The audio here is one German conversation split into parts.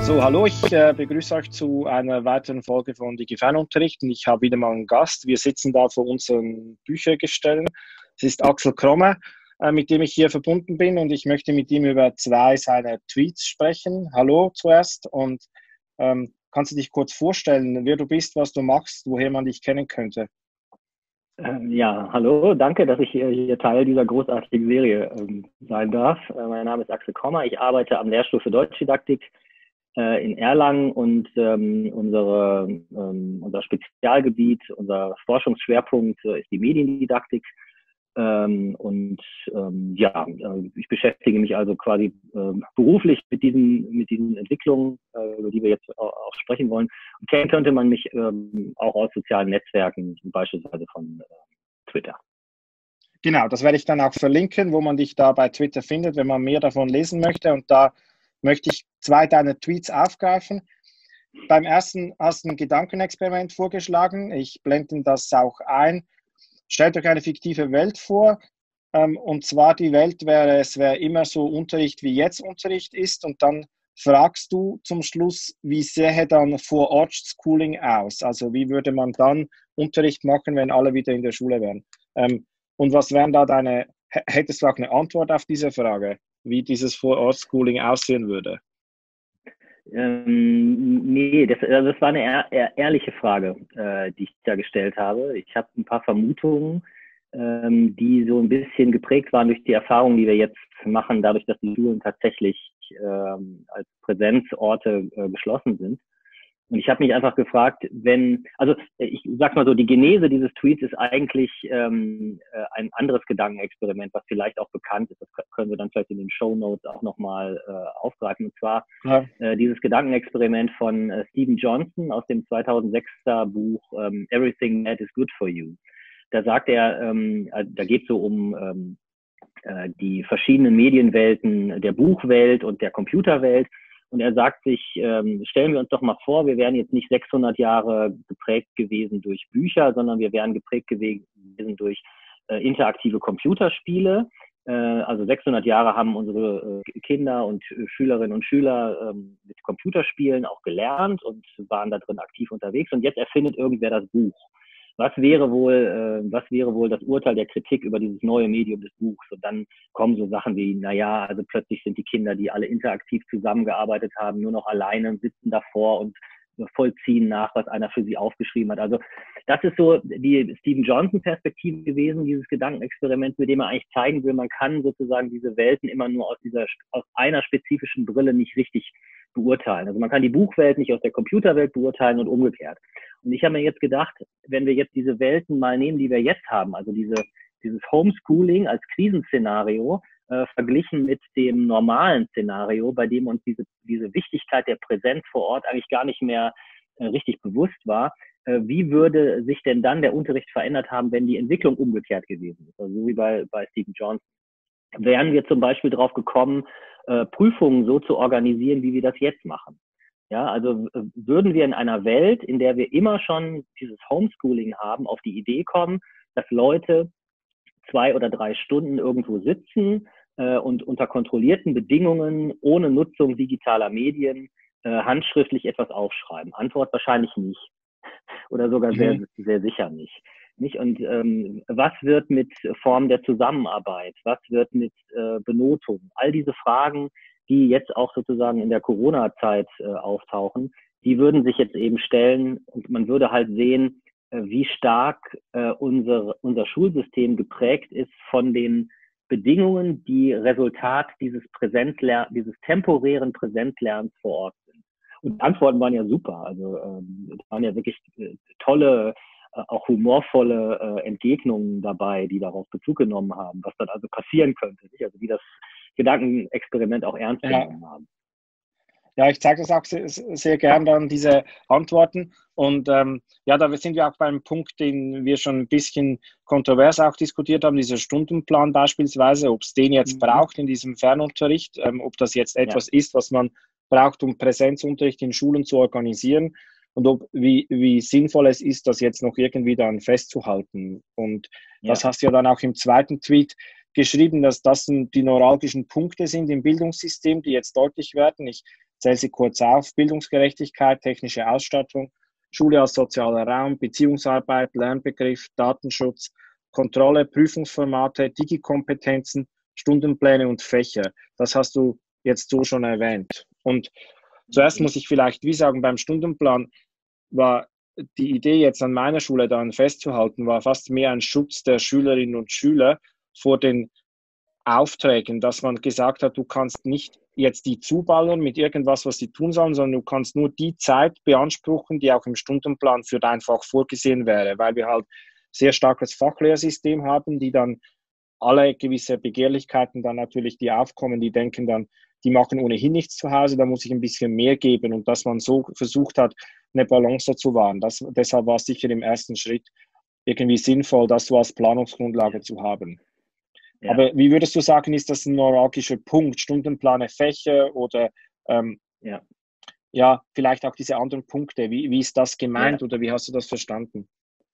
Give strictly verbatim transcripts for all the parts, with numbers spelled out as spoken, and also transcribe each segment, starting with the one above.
So, hallo, ich äh, begrüße euch zu einer weiteren Folge von DigiFernunterricht und ich habe wieder mal einen Gast. Wir sitzen da vor unseren Büchergestellen. Es ist Axel Kromme, äh, mit dem ich hier verbunden bin und ich möchte mit ihm über zwei seiner Tweets sprechen. Hallo zuerst und ähm, kannst du dich kurz vorstellen, wer du bist, was du machst, woher man dich kennen könnte? Ähm, Ja, hallo, danke, dass ich hier, hier Teil dieser großartigen Serie ähm, sein darf. Äh, mein Name ist Axel Kommer, ich arbeite am Lehrstuhl für Deutschdidaktik äh, in Erlangen und ähm, unsere, ähm, unser Spezialgebiet, unser Forschungsschwerpunkt äh, ist die Mediendidaktik. Ähm, und ähm, ja, äh, ich beschäftige mich also quasi ähm, beruflich mit diesen, mit diesen Entwicklungen, äh, über die wir jetzt auch, auch sprechen wollen. Und kennen könnte man mich ähm, auch aus sozialen Netzwerken, beispielsweise von äh, Twitter. Genau, das werde ich dann auch verlinken, wo man dich da bei Twitter findet, wenn man mehr davon lesen möchte. Und da möchte ich zwei deiner Tweets aufgreifen. Beim ersten hast du ein Gedankenexperiment vorgeschlagen. Ich blende das auch ein. Stellt euch eine fiktive Welt vor. Ähm, und zwar die Welt wäre, es wäre immer so Unterricht, wie jetzt Unterricht ist. Und dann fragst du zum Schluss, wie sähe dann vor Ort Schooling aus? Also wie würde man dann Unterricht machen, wenn alle wieder in der Schule wären? Ähm, und was wären da deine, hättest du auch eine Antwort auf diese Frage, wie dieses Vor-Ort-Schooling aussehen würde? Ähm, nee, das, also das war eine ehr, ehr, ehrliche Frage, äh, die ich da gestellt habe. Ich habe ein paar Vermutungen, ähm, die so ein bisschen geprägt waren durch die Erfahrungen, die wir jetzt machen, dadurch, dass die Schulen tatsächlich ähm, als Präsenzorte äh, geschlossen sind. Und ich habe mich einfach gefragt, wenn, also ich sag mal so, die Genese dieses Tweets ist eigentlich ähm, äh, ein anderes Gedankenexperiment, was vielleicht auch bekannt ist. Das können wir dann vielleicht in den Shownotes auch nochmal äh, aufgreifen. Und zwar Ja. äh, dieses Gedankenexperiment von äh, Steven Johnson aus dem zweitausendsechser Buch ähm, Everything That is Good for You. Da sagt er, ähm, da geht es so um ähm, äh, die verschiedenen Medienwelten der Buchwelt und der Computerwelt. Und er sagt sich, ähm, stellen wir uns doch mal vor, wir wären jetzt nicht sechshundert Jahre geprägt gewesen durch Bücher, sondern wir wären geprägt gewesen durch äh, interaktive Computerspiele. Äh, also sechshundert Jahre haben unsere äh, Kinder und äh, Schülerinnen und Schüler ähm, mit Computerspielen auch gelernt und waren da drin aktiv unterwegs. Und jetzt erfindet irgendwer das Buch. Was wäre wohl, äh, was wäre wohl das Urteil der Kritik über dieses neue Medium des Buchs? Und dann kommen so Sachen wie, naja, also plötzlich sind die Kinder, die alle interaktiv zusammengearbeitet haben, nur noch alleine und sitzen davor und vollziehen nach, was einer für sie aufgeschrieben hat. Also das ist so die Steven Johnson-Perspektive gewesen, dieses Gedankenexperiment, mit dem er eigentlich zeigen will, man kann sozusagen diese Welten immer nur aus dieser, aus einer spezifischen Brille nicht richtig beurteilen. Also man kann die Buchwelt nicht aus der Computerwelt beurteilen und umgekehrt. Und ich habe mir jetzt gedacht, wenn wir jetzt diese Welten mal nehmen, die wir jetzt haben, also diese, dieses Homeschooling als Krisenszenario, äh, verglichen mit dem normalen Szenario, bei dem uns diese, diese Wichtigkeit der Präsenz vor Ort eigentlich gar nicht mehr äh, richtig bewusst war, äh, wie würde sich denn dann der Unterricht verändert haben, wenn die Entwicklung umgekehrt gewesen ist? Also so wie bei, bei Steven Johnson. Wären wir zum Beispiel drauf gekommen, äh, Prüfungen so zu organisieren, wie wir das jetzt machen? Ja, also äh, würden wir in einer Welt, in der wir immer schon dieses Homeschooling haben, auf die Idee kommen, dass Leute zwei oder drei Stunden irgendwo sitzen äh, und unter kontrollierten Bedingungen, ohne Nutzung digitaler Medien, äh, handschriftlich etwas aufschreiben? Antwort wahrscheinlich nicht. Oder sogar sehr, Mhm. sehr sicher nicht. Nicht? Und ähm, was wird mit Formen der Zusammenarbeit? Was wird mit äh, Benotung? All diese Fragen, die jetzt auch sozusagen in der Corona-Zeit äh, auftauchen, die würden sich jetzt eben stellen und man würde halt sehen, äh, wie stark äh, unser, unser Schulsystem geprägt ist von den Bedingungen, die Resultat dieses Präsenzler dieses temporären Präsenzlernens vor Ort sind. Und die Antworten waren ja super. Also ähm, es waren ja wirklich äh, tolle, äh, auch humorvolle äh, Entgegnungen dabei, die darauf Bezug genommen haben, was dann also passieren könnte. Nicht? Also die das Gedankenexperiment auch ernst Ja. genommen haben. Ja, ich zeige das auch sehr, sehr gern dann, diese Antworten. Und ähm, ja, da sind wir auch beim Punkt, den wir schon ein bisschen kontrovers auch diskutiert haben, dieser Stundenplan beispielsweise, ob es den jetzt Mhm. braucht in diesem Fernunterricht, ähm, ob das jetzt Ja. etwas ist, was man braucht, um Präsenzunterricht in Schulen zu organisieren und ob, wie, wie sinnvoll es ist, das jetzt noch irgendwie dann festzuhalten. Und das Ja. hast du ja dann auch im zweiten Tweet geschrieben, dass das die neuralgischen Punkte sind im Bildungssystem, die jetzt deutlich werden. Ich zähle sie kurz auf: Bildungsgerechtigkeit, technische Ausstattung, Schule als sozialer Raum, Beziehungsarbeit, Lernbegriff, Datenschutz, Kontrolle, Prüfungsformate, Digikompetenzen, Stundenpläne und Fächer. Das hast du jetzt so schon erwähnt. Und zuerst muss ich vielleicht wie sagen, beim Stundenplan war die Idee jetzt an meiner Schule daran festzuhalten, war fast mehr ein Schutz der Schülerinnen und Schüler vor den Aufträgen, dass man gesagt hat, du kannst nicht jetzt die zuballern mit irgendwas, was sie tun sollen, sondern du kannst nur die Zeit beanspruchen, die auch im Stundenplan für dein Fach vorgesehen wäre, weil wir halt sehr starkes Fachlehrsystem haben, die dann alle gewisse Begehrlichkeiten dann natürlich, die aufkommen, die denken dann, die machen ohnehin nichts zu Hause, da muss ich ein bisschen mehr geben, und dass man so versucht hat, eine Balance zu wahren. Das, deshalb war es sicher im ersten Schritt irgendwie sinnvoll, das so als Planungsgrundlage zu haben. Ja. Aber wie würdest du sagen, ist das ein neuralgischer Punkt, Stundenpläne, Fächer oder ähm, ja. ja, vielleicht auch diese anderen Punkte? Wie, wie ist das gemeint, ja, oder wie hast du das verstanden?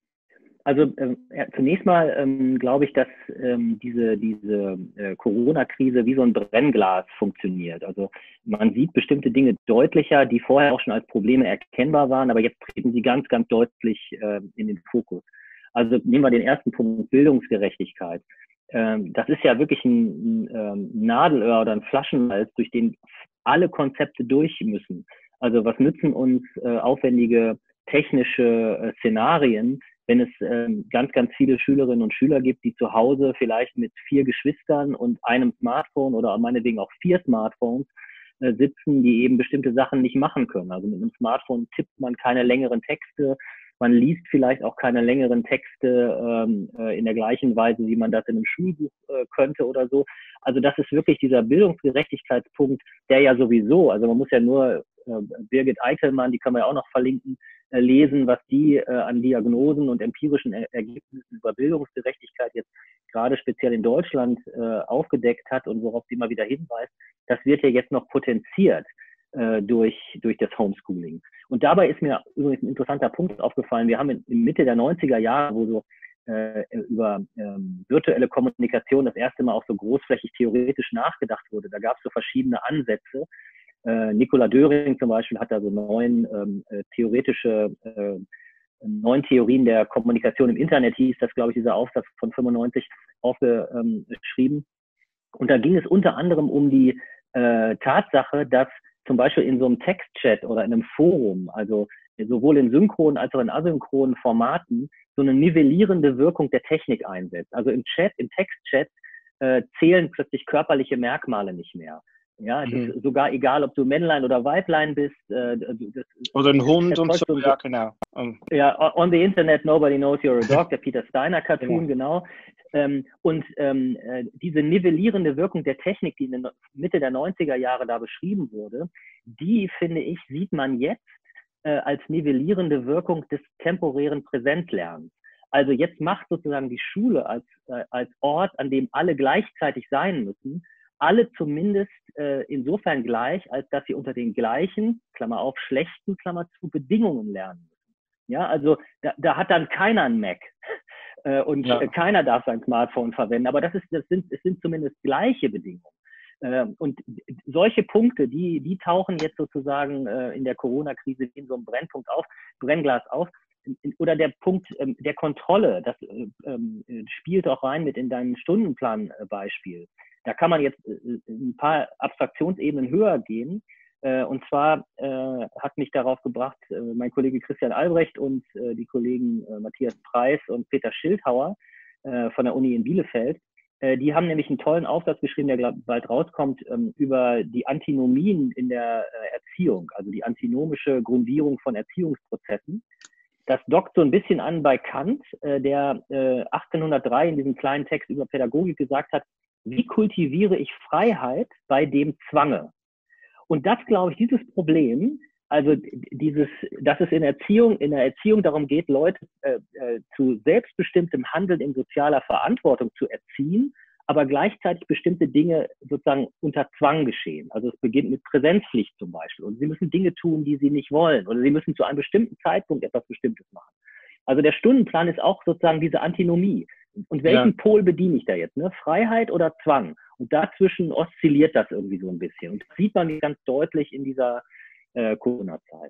Also ähm, ja, zunächst mal ähm, glaube ich, dass ähm, diese, diese äh, Corona-Krise wie so ein Brennglas funktioniert. Also man sieht bestimmte Dinge deutlicher, die vorher auch schon als Probleme erkennbar waren, aber jetzt treten sie ganz, ganz deutlich äh, in den Fokus. Also nehmen wir den ersten Punkt, Bildungsgerechtigkeit. Ähm, das ist ja wirklich ein, ein, ein Nadelöhr oder ein Flaschenhals, durch den alle Konzepte durch müssen. Also was nützen uns äh, aufwendige technische äh, Szenarien, wenn es ähm, ganz, ganz viele Schülerinnen und Schüler gibt, die zu Hause vielleicht mit vier Geschwistern und einem Smartphone oder meinetwegen auch vier Smartphones äh, sitzen, die eben bestimmte Sachen nicht machen können. Also mit einem Smartphone tippt man keine längeren Texte, man liest vielleicht auch keine längeren Texte ähm, äh, in der gleichen Weise, wie man das in einem Schulbuch äh, könnte oder so. Also das ist wirklich dieser Bildungsgerechtigkeitspunkt, der ja sowieso, also man muss ja nur äh, Birgit Eickelmann, die können wir ja auch noch verlinken, äh, lesen, was die äh, an Diagnosen und empirischen er Ergebnissen über Bildungsgerechtigkeit jetzt gerade speziell in Deutschland äh, aufgedeckt hat und worauf sie immer wieder hinweist. Das wird ja jetzt noch potenziert äh, durch, durch das Homeschooling. Und dabei ist mir übrigens ein interessanter Punkt aufgefallen. Wir haben in, in Mitte der neunziger Jahre, wo so äh, über ähm, virtuelle Kommunikation das erste Mal auch so großflächig theoretisch nachgedacht wurde. Da gab es so verschiedene Ansätze. Äh, Nicola Döring zum Beispiel hat da so neun ähm, äh, theoretische, äh, neun Theorien der Kommunikation im Internet, hieß das, glaube ich, dieser Aufsatz von fünfundneunzig, aufgeschrieben. Und da ging es unter anderem um die äh, Tatsache, dass zum Beispiel in so einem Textchat oder in einem Forum, also sowohl in synchronen als auch in asynchronen Formaten, so eine nivellierende Wirkung der Technik einsetzt. Also im Chat, im Textchat äh, zählen plötzlich körperliche Merkmale nicht mehr. Ja, es mhm. ist sogar egal, ob du Männlein oder Weiblein bist. Äh, das, oder ein Hund und so, ja, genau. Um. Ja, on the Internet, nobody knows you're a dog, der Peter Steiner Cartoon, genau. genau. Ähm, und ähm, äh, diese nivellierende Wirkung der Technik, die in der Mitte der neunziger Jahre da beschrieben wurde, die, finde ich, sieht man jetzt äh, als nivellierende Wirkung des temporären Präsenzlernens. Also jetzt macht sozusagen die Schule als, äh, als Ort, an dem alle gleichzeitig sein müssen, alle zumindest äh, insofern gleich, als dass sie unter den gleichen, Klammer auf, schlechten, Klammer zu, Bedingungen lernen müssen. Ja, also da, da hat dann keiner ein Mac äh, und ja. äh, keiner darf sein Smartphone verwenden, aber das ist, das sind, es sind zumindest gleiche Bedingungen. Äh, und solche Punkte, die, die tauchen jetzt sozusagen äh, in der Corona-Krise in so einem Brennpunkt auf, Brennglas auf. Oder der Punkt ähm, der Kontrolle, das äh, äh, spielt auch rein mit in deinem Stundenplan-Beispiel. Da kann man jetzt äh, ein paar Abstraktionsebenen höher gehen. Äh, und zwar äh, hat mich darauf gebracht, äh, mein Kollege Christian Albrecht und äh, die Kollegen äh, Matthias Preis und Peter Schildhauer äh, von der Uni in Bielefeld. Äh, die haben nämlich einen tollen Aufsatz geschrieben, der glaub, bald rauskommt, ähm, über die Antinomien in der äh, Erziehung, also die antinomische Grundierung von Erziehungsprozessen. Das dockt so ein bisschen an bei Kant, äh, der äh, achtzehnhundertdrei in diesem kleinen Text über Pädagogik gesagt hat, wie kultiviere ich Freiheit bei dem Zwange? Und das, glaube ich, dieses Problem, also dieses, dass es in Erziehung, in der Erziehung darum geht, Leute äh, äh, zu selbstbestimmtem Handeln in sozialer Verantwortung zu erziehen, aber gleichzeitig bestimmte Dinge sozusagen unter Zwang geschehen. Also es beginnt mit Präsenzpflicht zum Beispiel. Und sie müssen Dinge tun, die sie nicht wollen. Oder sie müssen zu einem bestimmten Zeitpunkt etwas Bestimmtes machen. Also der Stundenplan ist auch sozusagen diese Antinomie. Und welchen ja. Pol bediene ich da jetzt? Ne? Freiheit oder Zwang? Und dazwischen oszilliert das irgendwie so ein bisschen. Und das sieht man ganz deutlich in dieser äh, Corona-Zeit.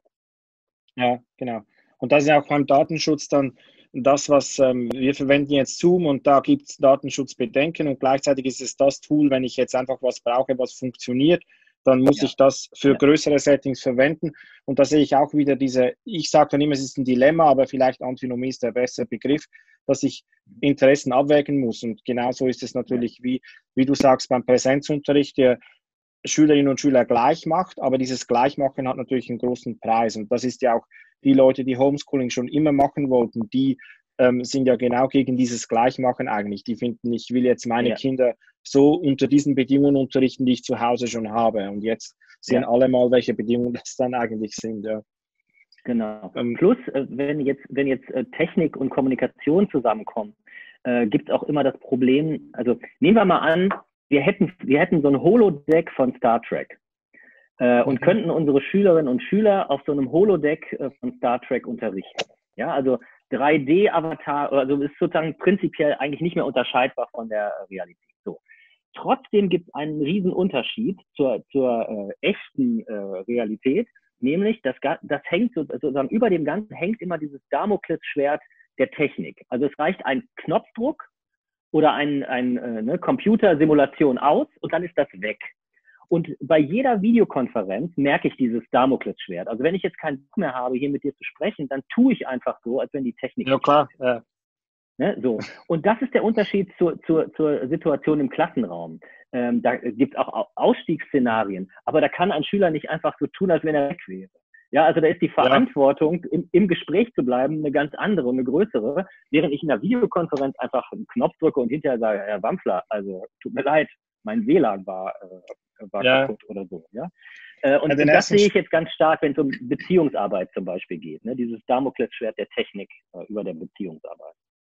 Ja, genau. Und das ist ja auch beim Datenschutz dann das, was ähm, wir verwenden jetzt Zoom und da gibt es Datenschutzbedenken und gleichzeitig ist es das Tool, wenn ich jetzt einfach was brauche, was funktioniert, dann muss ja. ich das für ja. größere Settings verwenden. Und da sehe ich auch wieder diese, ich sage dann immer, es ist ein Dilemma, aber vielleicht Antinomie ist der bessere Begriff, dass ich Interessen abwägen muss. Und genauso ist es natürlich, ja. wie, wie du sagst, beim Präsenzunterricht, der Schülerinnen und Schüler gleich macht, aber dieses Gleichmachen hat natürlich einen großen Preis. Und das ist ja auch die Leute, die Homeschooling schon immer machen wollten, die ähm, sind ja genau gegen dieses Gleichmachen eigentlich. Die finden, ich will jetzt meine ja. Kinder so unter diesen Bedingungen unterrichten, die ich zu Hause schon habe. Und jetzt sehen ja. alle mal, welche Bedingungen das dann eigentlich sind. Ja. Genau. Ähm, Plus, äh, wenn jetzt, wenn jetzt äh, Technik und Kommunikation zusammenkommen, äh, gibt es auch immer das Problem, also nehmen wir mal an, wir hätten, wir hätten so ein Holodeck von Star Trek äh, und mhm. könnten unsere Schülerinnen und Schüler auf so einem Holodeck äh, von Star Trek unterrichten. Ja, also drei D-Avatar, also ist sozusagen prinzipiell eigentlich nicht mehr unterscheidbar von der Realität. So. Trotzdem gibt es einen riesen Unterschied zur, zur äh, echten äh, Realität, nämlich das, das hängt sozusagen über dem Ganzen hängt immer dieses Damoklesschwert der Technik. Also es reicht ein Knopfdruck oder ein, ein äh, ne, Computersimulation aus und dann ist das weg. Und bei jeder Videokonferenz merke ich dieses Damoklesschwert. Also wenn ich jetzt keinen Bock mehr habe, hier mit dir zu sprechen, dann tue ich einfach so, als wenn die Technik... Ja, klar. Ja. Ne, so. Und das ist der Unterschied zur, zur, zur Situation im Klassenraum. Ähm, da gibt es auch Ausstiegsszenarien, aber da kann ein Schüler nicht einfach so tun, als wenn er weg wäre. Ja, also da ist die Verantwortung, ja. im, im Gespräch zu bleiben, eine ganz andere, eine größere, während ich in der Videokonferenz einfach einen Knopf drücke und hinterher sage, Herr Wampfler, also tut mir leid, mein W L A N war, äh, war ja. kaputt oder so. Ja? Äh, und, ja, und das sehe ich jetzt ganz stark, wenn es um Beziehungsarbeit zum Beispiel geht, ne? Dieses Damoklesschwert der Technik äh, über der Beziehungsarbeit.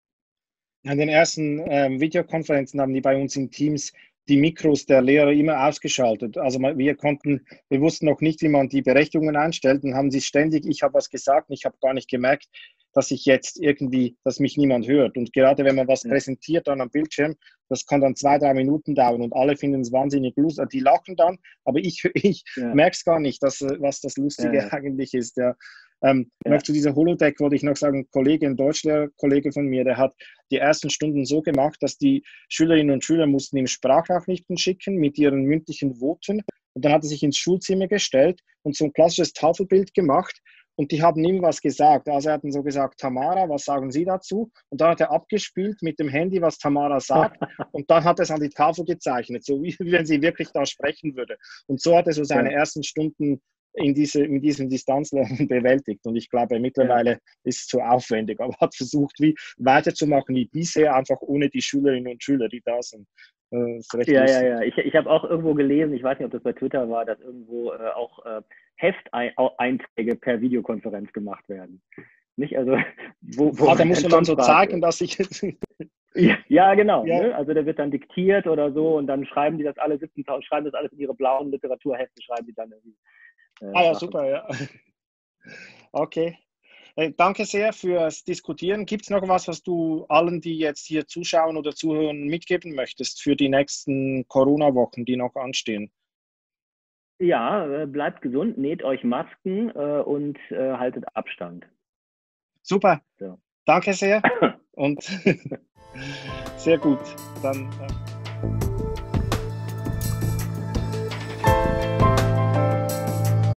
An den ersten ähm, Videokonferenzen haben die bei uns in Teams die Mikros der Lehrer immer ausgeschaltet. Also wir konnten, wir wussten noch nicht, wie man die Berechtigungen einstellt und haben sie ständig, ich habe was gesagt und ich habe gar nicht gemerkt, dass ich jetzt irgendwie, dass mich niemand hört. Und gerade wenn man was ja. präsentiert dann am Bildschirm, das kann dann zwei, drei Minuten dauern und alle finden es wahnsinnig lustig. Die lachen dann, aber ich, ich ja. merke es gar nicht, dass, was das Lustige ja, ja. eigentlich ist. Ja. Ähm, ja. Noch zu dieser Holodeck wollte ich noch sagen, ein Kollege, ein Deutschlehrer-Kollege von mir, der hat die ersten Stunden so gemacht, dass die Schülerinnen und Schüler mussten ihm Sprachnachrichten schicken mit ihren mündlichen Voten und dann hat er sich ins Schulzimmer gestellt und so ein klassisches Tafelbild gemacht und die haben ihm was gesagt. Also er hat dann so gesagt, Tamara, was sagen Sie dazu? Und dann hat er abgespielt mit dem Handy, was Tamara sagt und dann hat er es an die Tafel gezeichnet, so wie, wie wenn sie wirklich da sprechen würde. Und so hat er so seine ja. ersten Stunden in, diese, in diesem Distanzlernen bewältigt. Und ich glaube, mittlerweile ja. ist es zu aufwendig, aber hat versucht, wie weiterzumachen wie bisher, einfach ohne die Schülerinnen und Schüler, die da sind. Äh, ja, ja, ja. Ich, ich habe auch irgendwo gelesen, ich weiß nicht, ob das bei Twitter war, dass irgendwo äh, auch äh, Hefteinträge per Videokonferenz gemacht werden. Nicht? Also, wo, wo ah, da muss man dann so zeigen, dass ich... ja, ja, genau. Ja. Ne? Also der wird dann diktiert oder so und dann schreiben die das alle siebzehntausend, schreiben das alles in ihre blauen Literaturhefte, schreiben die dann irgendwie. Äh, ah ja, super, ja. Okay. Äh, danke sehr fürs Diskutieren. Gibt es noch was, was du allen, die jetzt hier zuschauen oder zuhören, mitgeben möchtest für die nächsten Corona-Wochen, die noch anstehen? Ja, äh, bleibt gesund, näht euch Masken äh, und äh, haltet Abstand. Super. So. Danke sehr und sehr gut. Dann. Äh